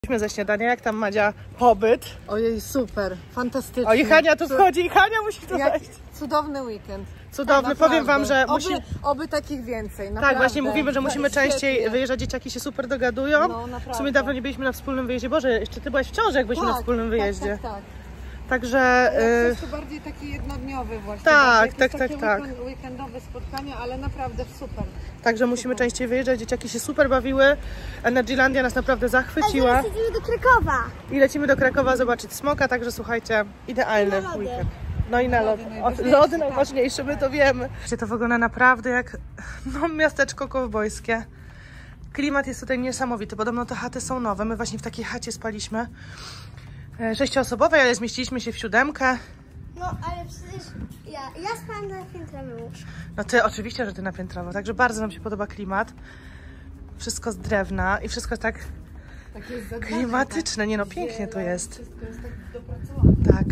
Ze śniadania, jak tam Madzia pobyt? Ojej, super, fantastycznie. O, i Hania tu wchodzi, i Hania musi tu wejść. Cudowny weekend. Cudowny, powiem wam, że oby takich więcej, naprawdę. Tak, właśnie mówimy, że musimy częściej wyjeżdżać, dzieciaki się super dogadują. No, naprawdę. W sumie dawno nie byliśmy na wspólnym wyjeździe. Boże, jeszcze ty byłaś w ciąży, jak byliśmy na wspólnym wyjeździe. Tak. Także... Jest to bardziej taki jednodniowy właśnie. Tak. Weekendowe spotkania, ale naprawdę super. Także musimy częściej wyjeżdżać, dzieciaki się super bawiły. Energylandia nas naprawdę zachwyciła. A lecimy do Krakowa. I lecimy do Krakowa zobaczyć smoka, także słuchajcie, idealny weekend. No i na lody. Lody najważniejsze, my to wiemy. To wygląda naprawdę jak miasteczko kowbojskie. Klimat jest tutaj niesamowity. Podobno te chaty są nowe. My właśnie w takiej chacie spaliśmy. 6-osobowej, ale zmieściliśmy się w 7. No, ale przecież ja spałam na piętrowym łóżku. No ty, oczywiście, że ty na piętrowo. Także bardzo nam się podoba klimat. Wszystko z drewna i wszystko tak klimatyczne. Nie no, pięknie to jest. Wszystko jest tak dopracowane. Tak.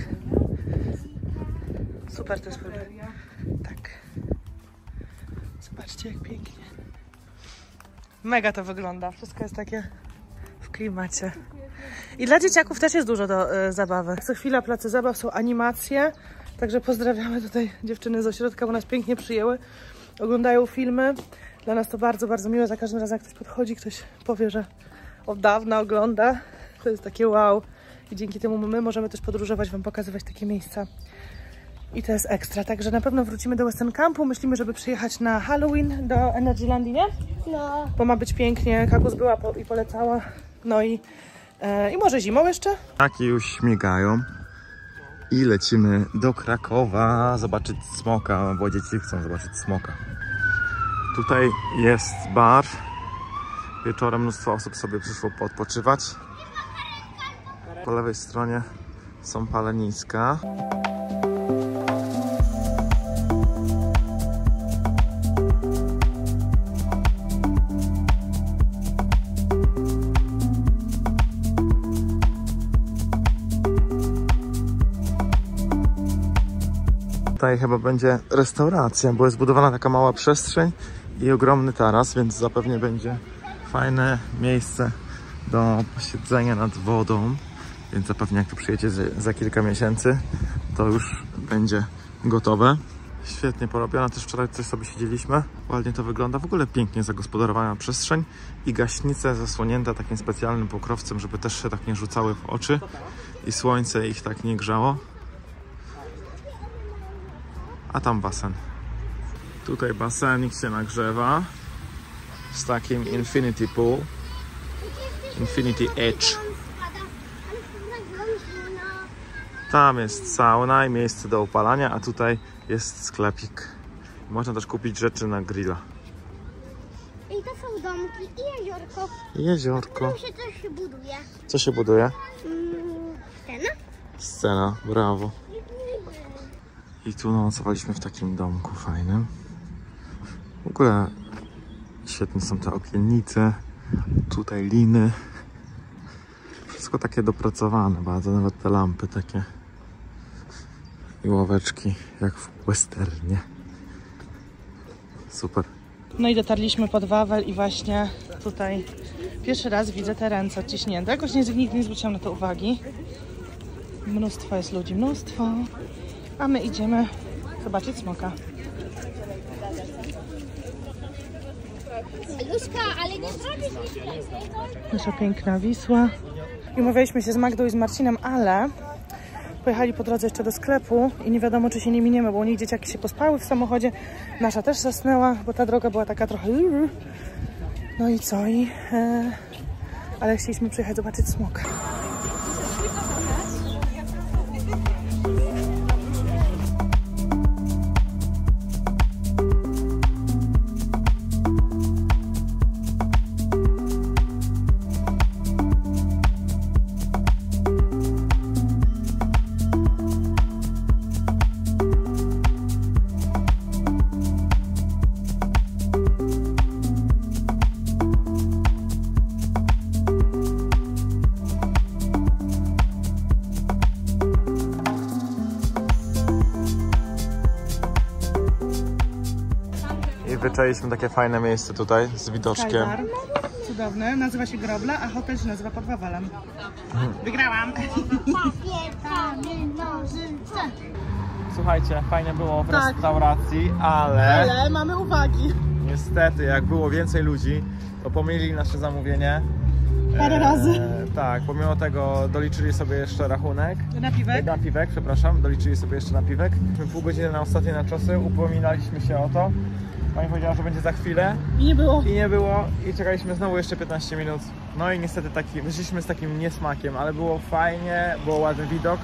Super to jest. Tak. Zobaczcie, jak pięknie. Mega to wygląda. Wszystko jest takie w klimacie. I dla dzieciaków też jest dużo do zabawy. Co chwila place zabaw są animacje. Także pozdrawiamy tutaj dziewczyny z ośrodka, bo nas pięknie przyjęły. Oglądają filmy. Dla nas to bardzo, bardzo miłe. Za każdym razem jak ktoś podchodzi, ktoś powie, że od dawna ogląda. To jest takie wow. I dzięki temu my możemy też podróżować, wam pokazywać takie miejsca. I to jest ekstra. Także na pewno wrócimy do Western Campu. Myślimy, żeby przyjechać na Halloween do Energylandii, nie? No. Bo ma być pięknie. Kagus była i polecała. No i może zimą jeszcze? Taki już śmigają. I lecimy do Krakowa zobaczyć smoka, bo dzieci chcą zobaczyć smoka. Tutaj jest bar. Wieczorem mnóstwo osób sobie przyszło poodpoczywać. Po lewej stronie są paleniska. Tutaj chyba będzie restauracja, bo jest zbudowana taka mała przestrzeń i ogromny taras, więc zapewne będzie fajne miejsce do posiedzenia nad wodą. Więc zapewne jak tu przyjedzie za kilka miesięcy, to już będzie gotowe. Świetnie porobione, też wczoraj coś sobie siedzieliśmy. Ładnie to wygląda, w ogóle pięknie zagospodarowana przestrzeń i gaśnice zasłonięte takim specjalnym pokrowcem, żeby też się tak nie rzucały w oczy i słońce ich tak nie grzało. A tam basen. Tutaj basenik się nagrzewa z takim Infinity Pool. Infinity Edge. Tam jest sauna i miejsce do opalania, a tutaj jest sklepik. Można też kupić rzeczy na grilla. I to są domki i jeziorko. Jeziorko. Tu się coś buduje. Co się buduje? Scena? Scena, brawo. I tu nocowaliśmy w takim domku fajnym. W ogóle świetne są te okiennice. Tutaj liny. Wszystko takie dopracowane bardzo, nawet te lampy takie. I ławeczki jak w westernie. Super. No i dotarliśmy pod Wawel i właśnie tutaj pierwszy raz widzę te ręce odciśnięte. Jakoś nigdy nie zwróciłam na to uwagi. Mnóstwo jest ludzi, mnóstwo. A my idziemy zobaczyć smoka. Luśka, ale nie zrobisz nic więcej. Nasza piękna Wisła. I umawialiśmy się z Magdą i z Marcinem, ale pojechali po drodze jeszcze do sklepu i nie wiadomo, czy się nie miniemy, bo u nich dzieciaki się pospały w samochodzie. Nasza też zasnęła, bo ta droga była taka trochę... No i co? Ale chcieliśmy przyjechać zobaczyć smoka. Wyczailiśmy takie fajne miejsce tutaj z widoczkiem. cudowny, nazywa się Groble, a hotel się nazywa Pod Wawelem. Wygrałam! Papier, kamień, nożyce. Słuchajcie, fajnie było w Tak. restauracji, ale mamy uwagi. niestety jak było więcej ludzi, to pomylili nasze zamówienie. Parę razy. Tak, pomimo tego doliczyli sobie jeszcze rachunek. Napiwek? Napiwek, przepraszam, doliczyli sobie jeszcze napiwek. My pół godziny na ostatnie naczosy, upominaliśmy się o to. Pani powiedziała, że będzie za chwilę. I nie było. I nie było. I czekaliśmy znowu jeszcze 15 minut. No i niestety wyszliśmy z takim niesmakiem, ale było fajnie, było ładny widok.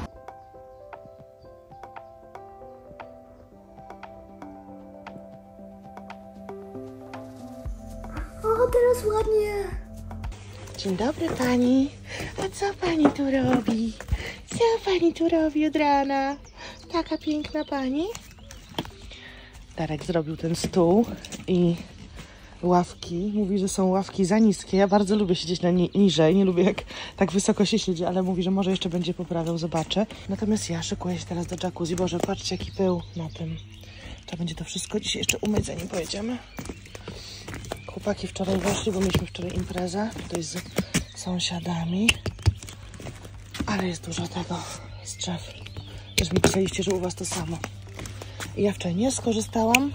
O, teraz ładnie. Dzień dobry pani. A co pani tu robi? Co pani tu robi od rana? Taka piękna pani. Darek zrobił ten stół i ławki. Mówi, że są ławki za niskie. Ja bardzo lubię siedzieć na niżej. Nie lubię jak tak wysoko się siedzi, ale mówi, że może jeszcze będzie poprawiał. Zobaczę. Natomiast ja szykuję się teraz do jacuzzi. Boże, patrzcie jaki pył na tym. Trzeba będzie to wszystko dzisiaj jeszcze umyć, zanim pojedziemy. Chłopaki wczoraj weszli, bo mieliśmy wczoraj imprezę tutaj z sąsiadami. Ale jest dużo tego z drzew. Też mi pisaliście, że u was to samo. I ja wczoraj nie skorzystałam.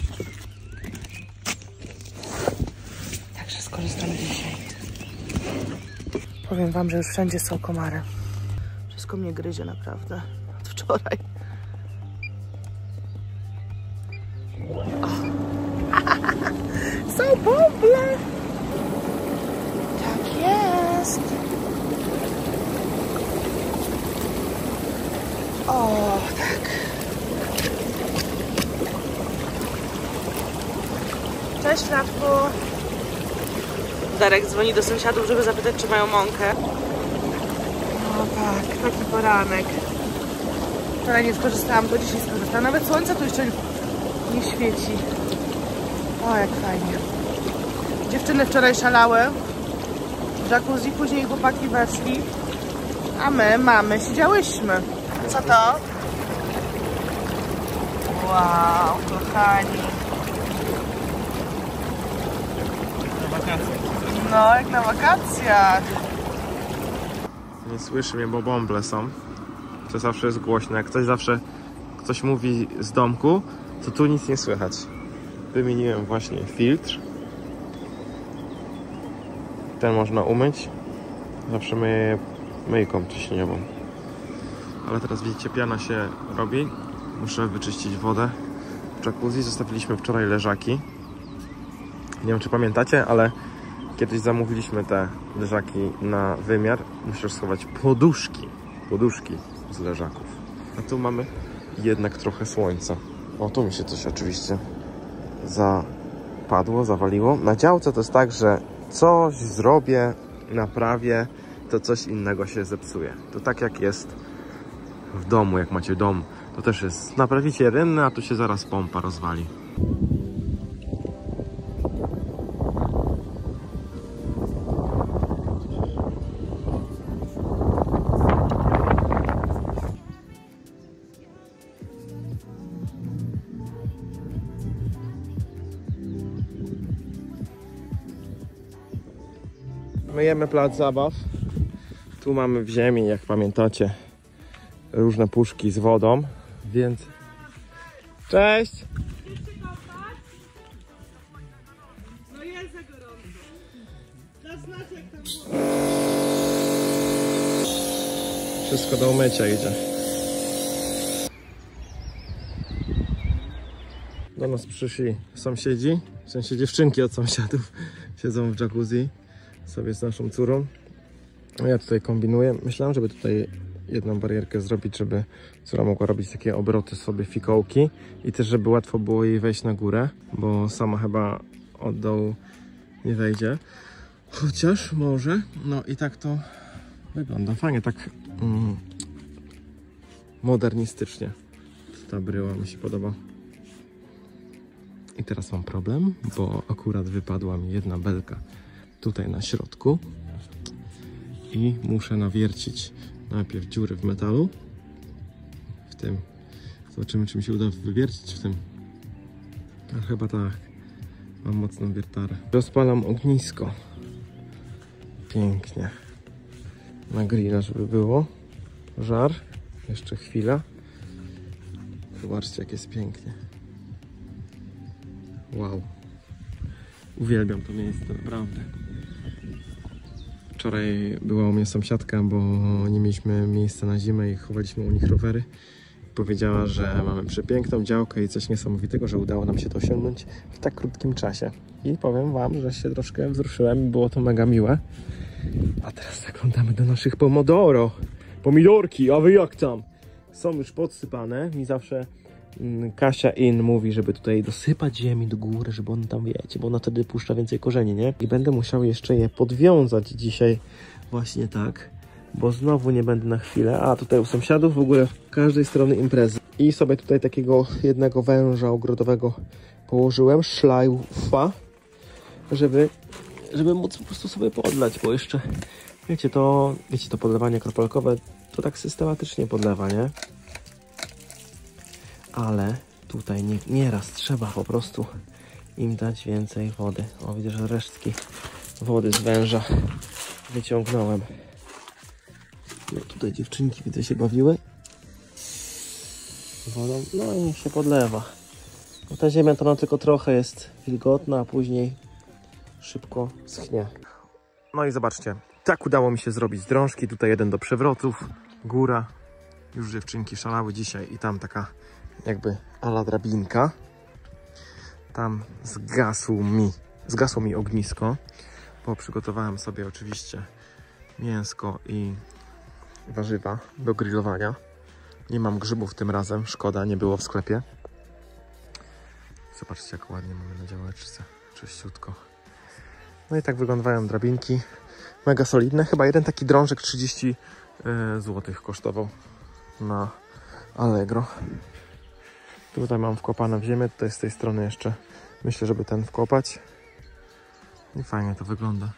Także skorzystam dzisiaj. Powiem wam, że już wszędzie są komary. Wszystko mnie gryzie naprawdę. Od wczoraj. Są bąble! Tak jest! O, tak. Cześć, Radku. Darek dzwoni do sąsiadów, żeby zapytać, czy mają mąkę. O tak, taki poranek. Wczoraj nie skorzystałam, to dzisiaj skorzystałam. Nawet słońce tu jeszcze nie świeci. O, jak fajnie. Dziewczyny wczoraj szalały w jacuzzi, później chłopaki weszli, a mamy siedziałyśmy. Co to? Wow, kochani. Na wakacje. No, jak na wakacjach. Nie słyszy mnie, bo bąble są. To zawsze jest głośno. Jak ktoś mówi z domku, to tu nic nie słychać. Wymieniłem właśnie filtr. Ten można umyć. Zawsze myję myjką ciśnieniową. Ale teraz widzicie, piana się robi. Muszę wyczyścić wodę. W jacuzzi zostawiliśmy wczoraj leżaki. Nie wiem, czy pamiętacie, ale kiedyś zamówiliśmy te leżaki na wymiar. Musisz schować poduszki z leżaków. A tu mamy jednak trochę słońca. O, tu mi się coś oczywiście zapadło, zawaliło. Na działce to jest tak, że coś zrobię, naprawię, to coś innego się zepsuje. To tak jak jest w domu, jak macie dom. To też jest, naprawicie rynny, a tu się zaraz pompa rozwali. Myjemy plac zabaw. Tu mamy w ziemi, jak pamiętacie, różne puszki z wodą, więc... Cześć! No jest za gorąco. Zaznacz jak tam było. Wszystko do umycia idzie. Do nas przyszli sąsiedzi, w sensie dziewczynki od sąsiadów. Siedzą w jacuzzi sobie z naszą córą. Ja tutaj kombinuję. Myślałem, żeby tutaj jedną barierkę zrobić, żeby córa mogła robić takie obroty sobie, fikołki i też, żeby łatwo było jej wejść na górę, bo sama chyba od dołu nie wejdzie. Chociaż może. No i tak to wygląda fajnie, tak modernistycznie. Ta bryła mi się podoba. I teraz mam problem, bo akurat wypadła mi jedna belka tutaj na środku i muszę nawiercić najpierw dziury w metalu, w tym. Zobaczymy, czy mi się uda wywiercić w tym. A chyba tak. Mam mocną wiertarę. Rozpalam ognisko. pięknie. Na grilla, żeby było. Żar. Jeszcze chwila. Zobaczcie, jak jest pięknie. Wow. Uwielbiam to miejsce, naprawdę. Wczoraj była u mnie sąsiadka, bo nie mieliśmy miejsca na zimę i chowaliśmy u nich rowery. Powiedziała, że mamy przepiękną działkę i coś niesamowitego, że udało nam się to osiągnąć w tak krótkim czasie. I powiem wam, że się troszkę wzruszyłem i było to mega miłe. A teraz zaglądamy do naszych pomodoro. Pomidorki, a wy jak tam? Są już podsypane. Mi zawsze Kasia mówi, żeby tutaj dosypać ziemi do góry, żeby on tam, wiecie, bo ona wtedy puszcza więcej korzeni, nie? I będę musiał jeszcze je podwiązać dzisiaj właśnie tak, bo znowu nie będę na chwilę. A tutaj u sąsiadów w ogóle w każdej strony imprezy. I sobie tutaj takiego jednego węża ogrodowego położyłem, szlajfa, żeby móc po prostu sobie podlać, bo jeszcze, wiecie, to podlewanie kropelkowe to tak systematycznie podlewa, nie? Ale tutaj nieraz trzeba po prostu im dać więcej wody. O, widzę, że resztki wody z węża wyciągnąłem. No tutaj dziewczynki, widzę, się bawiły wodą. No i niech się podlewa. Bo ta ziemia to nam tylko trochę jest wilgotna, a później szybko schnie. No i zobaczcie, tak udało mi się zrobić drążki. Tutaj jeden do przewrotów, góra. Już dziewczynki szalały dzisiaj i tam taka jakby ala drabinka. Tam zgasło mi ognisko, bo przygotowałem sobie oczywiście mięsko i warzywa do grillowania. Nie mam grzybów tym razem, szkoda, nie było w sklepie. Zobaczcie, jak ładnie mamy na działeczce, czyściutko. No i tak wyglądają drabinki, mega solidne. Chyba jeden taki drążek 30 zł kosztował na Allegro. Tutaj mam wkopane w ziemię, tutaj z tej strony jeszcze myślę, żeby ten wkopać. I fajnie to wygląda.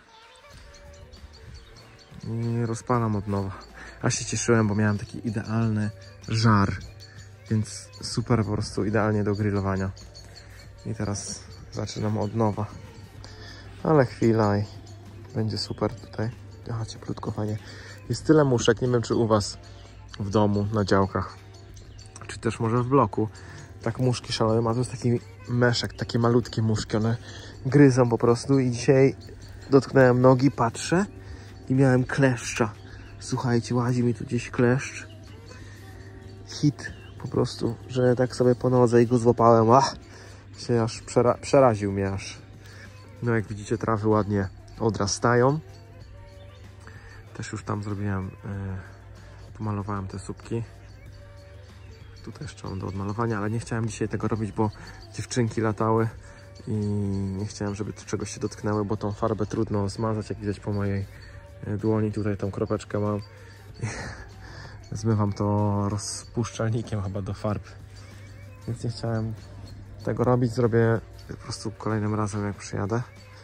I rozpalam od nowa. A się cieszyłem, bo miałem taki idealny żar, więc super, po prostu idealnie do grillowania. I teraz zaczynam od nowa. Ale chwila i będzie super tutaj. Aha, cieplutko, fajnie. Jest tyle muszek, nie wiem czy u was w domu, na działkach, czy też może w bloku. Tak muszki szaleją, a to jest taki meszek, takie malutkie muszki, one gryzą po prostu i dzisiaj dotknąłem nogi, patrzę i miałem kleszcza. Słuchajcie, łazi mi tu gdzieś kleszcz. Hit po prostu, że tak sobie po nodze i go złapałem, się aż przeraził mnie aż. No jak widzicie, trawy ładnie odrastają. Też już tam zrobiłem, pomalowałem te słupki. Tutaj jeszcze mam do odmalowania, ale nie chciałem dzisiaj tego robić, bo dziewczynki latały i nie chciałem, żeby czegoś się dotknęły, bo tą farbę trudno zmazać, jak widać po mojej dłoni. Tutaj tą kropeczkę mam. Zmywam to rozpuszczalnikiem chyba do farb, więc nie chciałem tego robić. Zrobię po prostu kolejnym razem, jak przyjadę.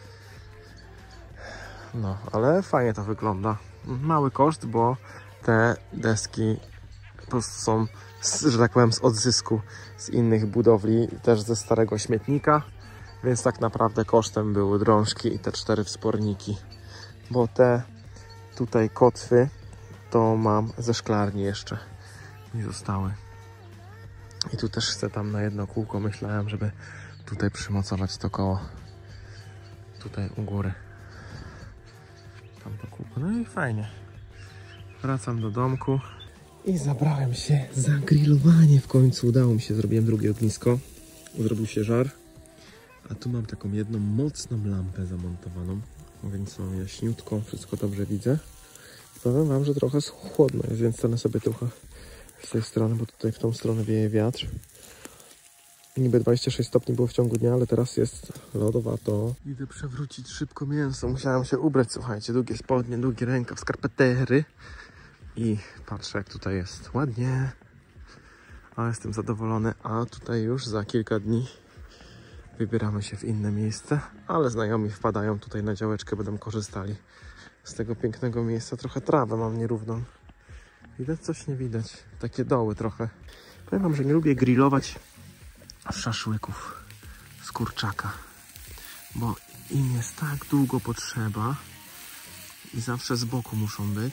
No, ale fajnie to wygląda. Mały koszt, bo te deski po prostu są, że tak powiem, z odzysku z innych budowli, też ze starego śmietnika, więc tak naprawdę kosztem były drążki i te 4 wsporniki, bo te tutaj kotwy to mam ze szklarni jeszcze mi zostały. I tu też chcę tam na jedno kółko, myślałem, żeby tutaj przymocować to koło tutaj u góry. Tam to kółko. No i fajnie. Wracam do domku. I zabrałem się za grillowanie w końcu. Udało mi się, zrobiłem drugie ognisko. Zrobił się żar. A tu mam taką jedną mocną lampę zamontowaną. Więc mam jaśniutko, wszystko dobrze widzę. Powiem wam, że trochę chłodno jest, więc stanę sobie trochę z tej strony, bo tutaj w tą stronę wieje wiatr. Niby 26 stopni było w ciągu dnia, ale teraz jest lodowato. Idę przewrócić szybko mięso. Musiałem się ubrać, słuchajcie, długie spodnie, długi rękaw, skarpetery. I patrzę, jak tutaj jest ładnie. A jestem zadowolony. A tutaj już za kilka dni wybieramy się w inne miejsce. Ale znajomi wpadają tutaj na działeczkę, będą korzystali z tego pięknego miejsca. Trochę trawę mam nierówną. Widać coś? Nie widać. Takie doły trochę. Powiem wam, że nie lubię grillować szaszłyków z kurczaka, bo im jest tak długo potrzeba i zawsze z boku muszą być.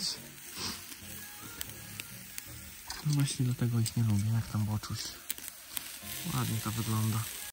No właśnie dlatego ich nie lubię, jak tam boczuś. Ładnie to wygląda.